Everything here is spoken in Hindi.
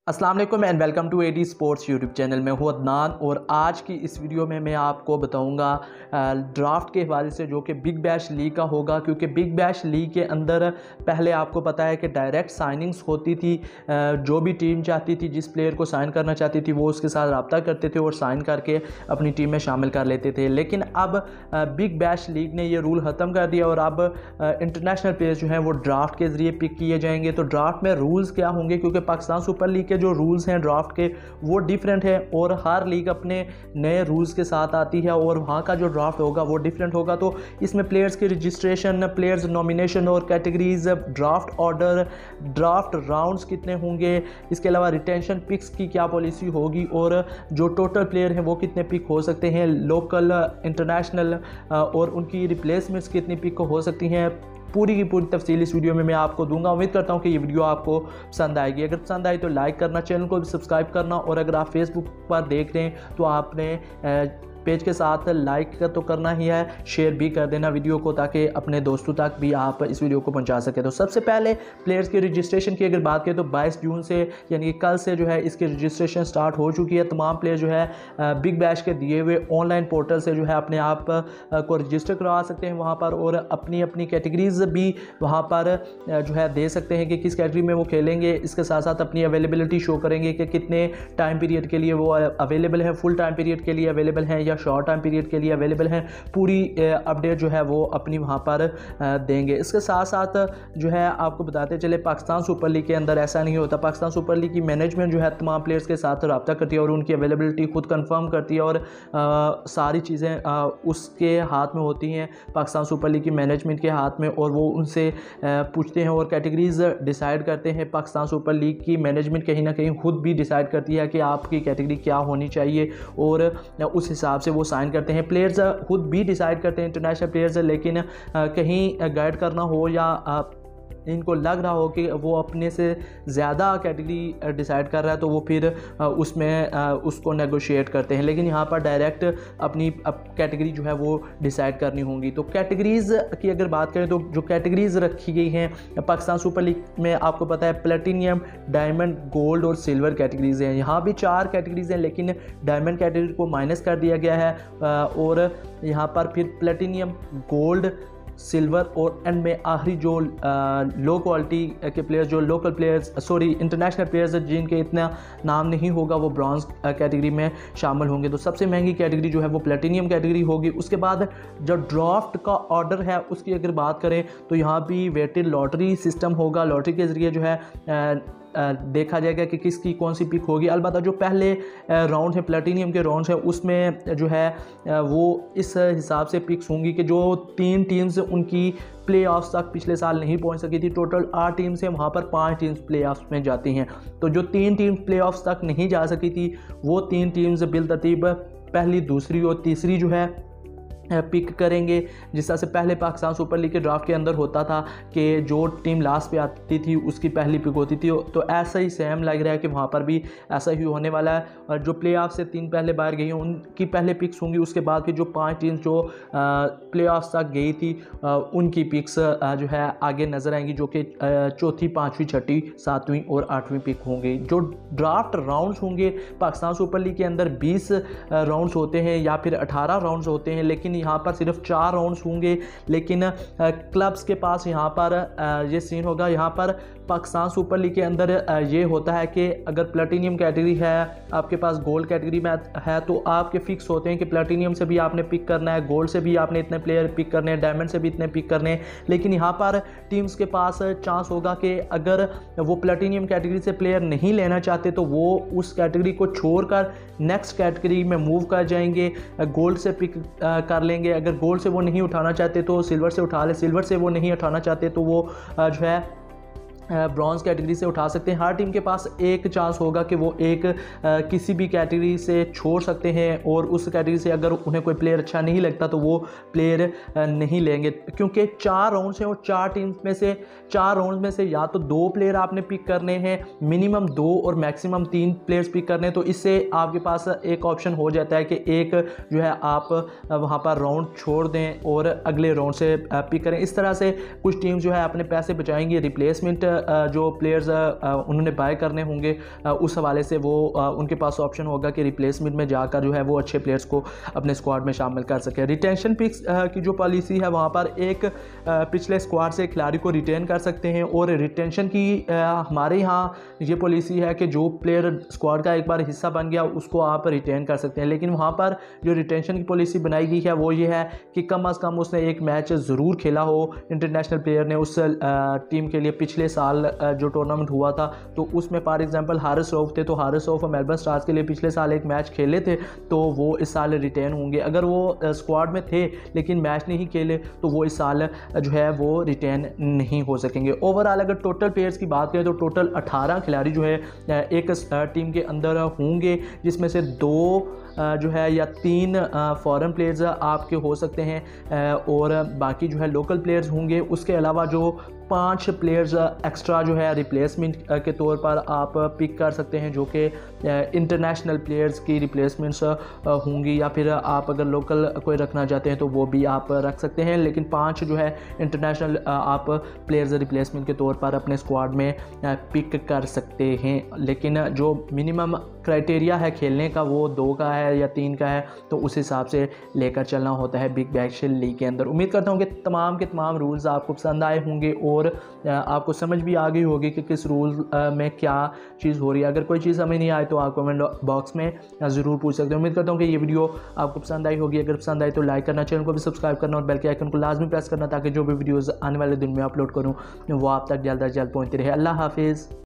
अस्सलाम वालेकुम and welcome to AD sports YouTube channel में हूँ अदनान। और आज की इस वीडियो में मैं आपको बताऊंगा ड्राफ्ट के हवाले से जो कि बिग बैश लीग का होगा, क्योंकि बिग बैश लीग के अंदर पहले आपको पता है कि डायरेक्ट साइनिंग्स होती थी। जो भी टीम चाहती थी, जिस प्लेयर को साइन करना चाहती थी, वो उसके साथ रब्ता करते थे और साइन करके अपनी टीम में शामिल कर लेते थे। लेकिन अब बिग बैश लीग ने ये रूल ख़त्म कर दिया और अब इंटरनेशनल प्लेयर्स जो हैं वो ड्राफ्ट के ज़रिए पिक किए जाएंगे। तो ड्राफ्ट में रूल्स क्या होंगे, क्योंकि पाकिस्तान सुपर लीग जो रूल्स हैं ड्राफ्ट के वो डिफरेंट है और हर लीग अपने नए रूल्स के साथ आती है और वहाँ का जो ड्राफ्ट होगा वो डिफरेंट होगा। तो इसमें प्लेयर्स की रजिस्ट्रेशन, प्लेयर्स नॉमिनेशन और categories, draft order, draft rounds कितने होंगे, इसके अलावा रिटेंशन पिक्स की क्या पॉलिसी होगी और जो टोटल प्लेयर हैं वो कितने पिक हो सकते हैं, लोकल, इंटरनेशनल और उनकी रिप्लेसमेंट्स कितनी पिक हो सकती हैं, पूरी की पूरी तफसील इस वीडियो में मैं आपको दूंगा। उम्मीद करता हूं कि ये वीडियो आपको पसंद आएगी। अगर पसंद आई तो लाइक करना, चैनल को भी सब्सक्राइब करना और अगर आप फेसबुक पर देख रहे हैं तो आपने पेज के साथ लाइक तो करना ही है, शेयर भी कर देना वीडियो को ताकि अपने दोस्तों तक भी आप इस वीडियो को पहुंचा सकें। तो सबसे पहले प्लेयर्स की रजिस्ट्रेशन की अगर बात करें तो 22 जून से यानी कि कल से जो है इसकी रजिस्ट्रेशन स्टार्ट हो चुकी है। तमाम प्लेयर जो है बिग बैश के दिए हुए ऑनलाइन पोर्टल से जो है अपने आप को रजिस्टर करवा सकते हैं वहाँ पर और अपनी अपनी कैटेगरीज भी वहाँ पर जो है दे सकते हैं कि किस कैटेगरी में वो खेलेंगे। इसके साथ साथ अपनी अवेलेबिलिटी शो करेंगे कि कितने टाइम पीरियड के लिए वो अवेलेबल है, फुल टाइम पीरियड के लिए अवेलेबल हैं या शॉर्ट टाइम पीरियड के लिए अवेलेबल हैं। पूरी अपडेट जो है वो अपनी वहाँ पर देंगे। इसके साथ साथ जो है आपको बताते चले पाकिस्तान सुपर लीग के अंदर ऐसा नहीं होता। पाकिस्तान सुपर लीग की मैनेजमेंट जो है तमाम प्लेयर्स के साथ रब्ता करती है और उनकी अवेलेबिलिटी खुद कंफर्म करती है और सारी चीज़ें उसके हाथ में होती हैं, पाकिस्तान सुपर लीग की मैनेजमेंट के हाथ में, और वो उनसे पूछते हैं और कैटेगरीज डिसाइड करते हैं। पाकिस्तान सुपर लीग की मैनेजमेंट कहीं ना कहीं खुद भी डिसाइड करती है कि आपकी कैटेगरी क्या होनी चाहिए और उस हिसाब से वो साइन करते हैं। प्लेयर्स खुद भी डिसाइड करते हैं, इंटरनेशनल प्लेयर्स, लेकिन कहीं गाइड करना हो या इनको लग रहा हो कि वो अपने से ज़्यादा कैटेगरी डिसाइड कर रहा है तो वो फिर उसमें उसको नेगोशिएट करते हैं। लेकिन यहाँ पर डायरेक्ट अपनी कैटेगरी जो है वो डिसाइड करनी होंगी। तो कैटेगरीज़ की अगर बात करें तो जो कैटेगरीज़ रखी गई हैं पाकिस्तान सुपर लीग में आपको पता है प्लेटिनियम, डायमंड, गोल्ड और सिल्वर कैटेगरीज़ हैं। यहाँ भी 4 कैटेगरीज़ हैं लेकिन डायमंड कैटेगरी को माइनस कर दिया गया है और यहाँ पर फिर प्लेटिनियम, गोल्ड, सिल्वर और एंड में आखिरी जो लो क्वालिटी के प्लेयर्स, जो लोकल प्लेयर्स इंटरनेशनल प्लेयर्स जिनके इतना नाम नहीं होगा, वो ब्रॉन्ज कैटेगरी में शामिल होंगे। तो सबसे महंगी कैटेगरी जो है वो प्लेटिनियम कैटेगरी होगी। उसके बाद जो ड्राफ्ट का ऑर्डर है उसकी अगर बात करें तो यहाँ भी वेटेड लॉटरी सिस्टम होगा। लॉटरी के ज़रिए जो है देखा जाएगा कि किसकी कौन सी पिक होगी। अलबत्ता जो पहले राउंड है, प्लेटिनियम के राउंड है, उसमें जो है वो इस हिसाब से पिक्स होंगी कि जो 3 टीम्स उनकी प्ले ऑफ्स तक पिछले साल नहीं पहुंच सकी थी। टोटल 8 टीम्स हैं, वहाँ पर 5 टीम्स प्ले ऑफ्स में जाती हैं। तो जो 3 टीम्स प्ले ऑफ्स तक नहीं जा सकी थी वो 3 टीम्स बिलतरतीब पहली, दूसरी और तीसरी जो है पिक करेंगे। जिस तरह से पहले पाकिस्तान सुपर लीग के ड्राफ्ट के अंदर होता था कि जो टीम लास्ट पे आती थी उसकी पहली पिक होती थी, तो ऐसा ही सेम लग रहा है कि वहाँ पर भी ऐसा ही होने वाला है। और जो प्ले ऑफ से 3 पहले बाहर गई हैं उनकी पहले पिक्स होंगी। उसके बाद फिर जो 5 टीम्स जो प्ले ऑफ तक गई थी उनकी पिक्स जो है आगे नज़र आएंगी, जो कि 4th, 5वीं, 6वीं, 7वीं और 8वीं पिक होंगे। जो ड्राफ्ट राउंड्स होंगे पाकिस्तान सुपर लीग के अंदर 20 राउंड्स होते हैं या फिर 18 राउंड्स होते हैं, लेकिन यहाँ पर सिर्फ 4 राउंड्स होंगे। लेकिन क्लब्स के पास यहाँ पर ये सीन होगा। यहाँ पर पाकिस्तान सुपर लीग के अंदर ये होता है कि अगर प्लेटिनियम कैटेगरी है, आपके पास गोल्ड कैटेगरी में है, तो आपके फिक्स होते हैं कि प्लेटिनियम से भी आपने पिक करना है, गोल्ड से भी आपने इतने प्लेयर पिक करने हैं, डायमंड से भी इतने पिक करने हैं। लेकिन यहाँ पर टीम्स के पास चांस होगा कि अगर वो प्लेटिनियम कैटेगरी से प्लेयर नहीं लेना चाहते तो वो उस कैटेगरी को छोड़कर नेक्स्ट कैटेगरी में मूव कर जाएंगे, गोल्ड से पिक कर लेंगे। अगर गोल्ड से वो नहीं उठाना चाहते तो सिल्वर से उठा ले, सिल्वर से वो नहीं उठाना चाहते तो वो जो है ब्रॉन्ज कैटेगरी से उठा सकते हैं। हर टीम के पास एक चांस होगा कि वो एक किसी भी कैटेगरी से छोड़ सकते हैं और उस कैटेगरी से अगर उन्हें कोई प्लेयर अच्छा नहीं लगता तो वो प्लेयर नहीं लेंगे, क्योंकि 4 राउंड्स हैं और 4 टीम्स में से 4 राउंड में से या तो 2 प्लेयर आपने पिक करने हैं, मिनिमम 2 और मैक्सिमम 3 प्लेयर्स पिक करने हैं। तो इससे आपके पास एक ऑप्शन हो जाता है कि एक जो है आप वहाँ पर राउंड छोड़ दें और अगले राउंड से पिक करें। इस तरह से कुछ टीम्स जो है अपने पैसे बचाएंगी रिप्लेसमेंट जो प्लेयर्स उन्होंने बाय करने होंगे उस हवाले से वो उनके पास ऑप्शन होगा कि रिप्लेसमेंट में जाकर जो है वो अच्छे प्लेयर्स को अपने स्क्वाड में शामिल कर सके। रिटेंशन पिक्स की जो पॉलिसी है वहाँ पर एक पिछले स्क्वाड से खिलाड़ी को रिटेन कर सकते हैं, और रिटेंशन की हमारे यहाँ ये पॉलिसी है कि जो प्लेयर स्क्वाड का एक बार हिस्सा बन गया उसको आप रिटेन कर सकते हैं। लेकिन वहाँ पर जो रिटेंशन की पॉलिसी बनाई गई है वो ये है कि कम अज़ कम उसने एक मैच ज़रूर खेला हो इंटरनेशनल प्लेयर ने उस टीम के लिए। पिछले साल जो टूर्नामेंट हुआ था तो उसमें फॉर एग्जांपल हारिस रऊफ थे, तो हारिस रऊफ मेलबर्न स्टार्स के लिए पिछले साल एक मैच खेले थे, तो वो इस साल रिटेन होंगे। अगर वो स्क्वाड में थे लेकिन मैच नहीं खेले तो वो इस साल जो है वो रिटेन नहीं हो सकेंगे। ओवरऑल अगर टोटल प्लेयर्स की बात करें तो टोटल 18 खिलाड़ी जो है एक टीम के अंदर होंगे, जिसमें से 2 जो है या 3 फॉरेन प्लेयर्स आपके हो सकते हैं और बाकी जो है लोकल प्लेयर्स होंगे। उसके अलावा जो 5 प्लेयर्स एक्स्ट्रा जो है रिप्लेसमेंट के तौर पर आप पिक कर सकते हैं, जो कि इंटरनेशनल प्लेयर्स की रिप्लेसमेंट्स होंगी, या फिर आप अगर लोकल कोई रखना चाहते हैं तो वो भी आप रख सकते हैं। लेकिन 5 जो है इंटरनेशनल आप प्लेयर्स रिप्लेसमेंट के तौर पर अपने स्क्वाड में पिक कर सकते हैं। लेकिन जो मिनिमम क्राइटेरिया है खेलने का वो 2 का है या 3 का है, तो उस हिसाब से लेकर चलना होता है बिग बैश लीग के अंदर। उम्मीद करता हूँ कि तमाम के तमाम रूल्स आपको पसंद आए होंगे और आपको समझ भी आ गई होगी कि किस रूल में क्या चीज़ हो रही है। अगर कोई चीज़ हमें नहीं आए तो आप कमेंट बॉक्स में ज़रूर पूछ सकते हैं। उम्मीद करता हूँ कि ये वीडियो आपको पसंद आई होगी। अगर पसंद आई तो लाइक करना, चैनल को भी सब्सक्राइब करना और बेल के आइकन को लाजमी प्रेस करना, ताकि जो भी वीडियोज़ आने वाले दिन में अपलोड करूँ वो आप तक जल्द अज जल्द पहुँचती रहे। अल्लाह हाफिज़।